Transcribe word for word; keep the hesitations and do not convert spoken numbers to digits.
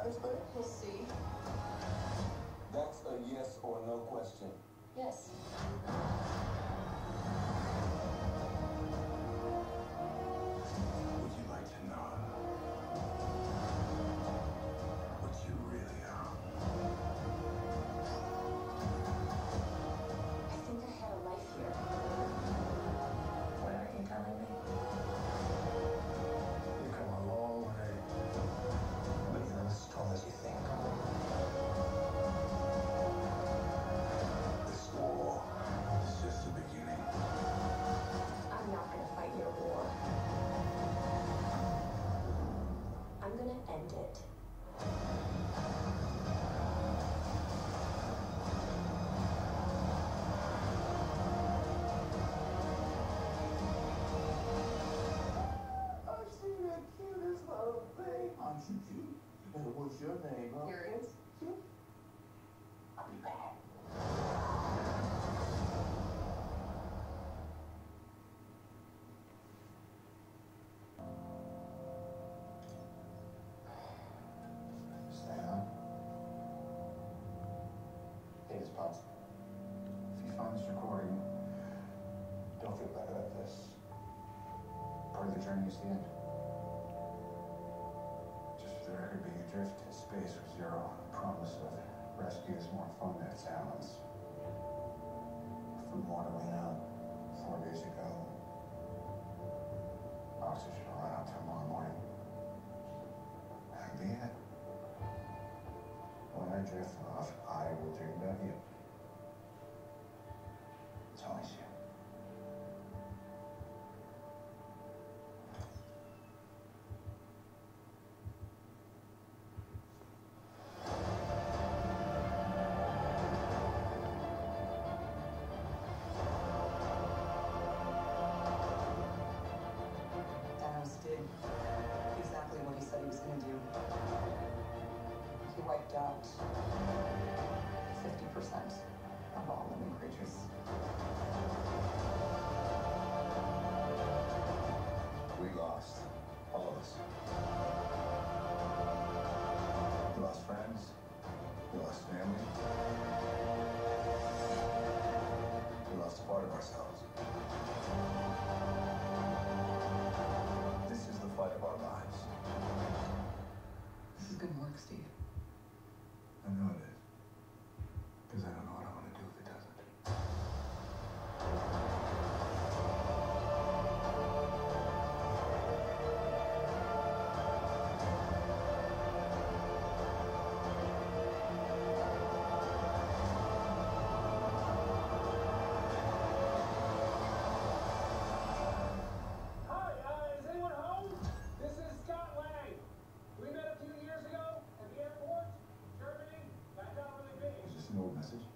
this thing? We'll see. That's a yes or no question. Yes. Would you like to know what you really are? I think I had a life here. What are you telling me? You've come a long way, but you're not as strong as you think. This war is just the beginning. I'm not gonna fight your war. I'm gonna end it. I've seen the cutest little thing. Aren't you cute? And what's your name, huh? Here it is. I'll be back. Stay on. Hey, this Pops. If you find this recording, don't feel bad about this. Part of the journey is the end. Just for the record, being adrift in space with zero promise of rescue is more fun than it sounds. Food water ran out four days ago. Oxygen will run out tomorrow morning. That'll be it. When I drift off, I will dream about you. It's always you. Thanos did exactly what he said he was gonna do. He wiped out fifty percent of all living creatures. We lost. All of us. We lost friends. We lost family. We lost a part of ourselves. This is the fight of our lives. This is good work, Steve. I know it is. Because I don't know what I'm going to do if it doesn't. Hi, uh, is anyone home? This is Scott Lang. We met a few years ago at the airport, Germany. Got out really big. Is this an old message?